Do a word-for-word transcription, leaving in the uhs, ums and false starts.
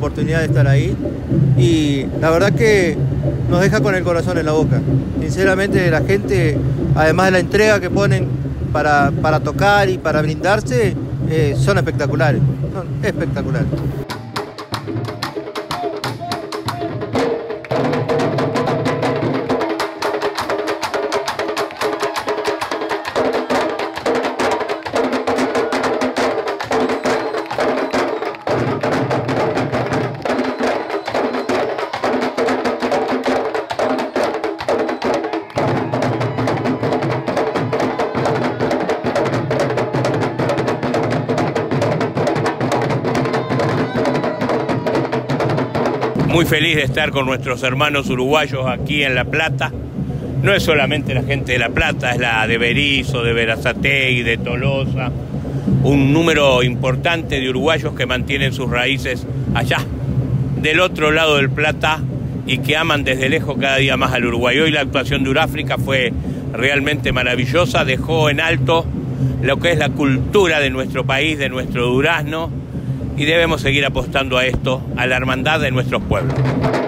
oportunidad de estar ahí y la verdad que nos deja con el corazón en la boca. Sinceramente la gente, además de la entrega que ponen para, para tocar y para brindarse, eh, son espectaculares, son espectaculares. Muy feliz de estar con nuestros hermanos uruguayos aquí en La Plata. No es solamente la gente de La Plata, es la de Berisso, de Berazategui, de Tolosa. Un número importante de uruguayos que mantienen sus raíces allá, del otro lado del Plata, y que aman desde lejos cada día más al Uruguay. Hoy la actuación de Uráfrica fue realmente maravillosa, dejó en alto lo que es la cultura de nuestro país, de nuestro durazno, y debemos seguir apostando a esto, a la hermandad de nuestros pueblos.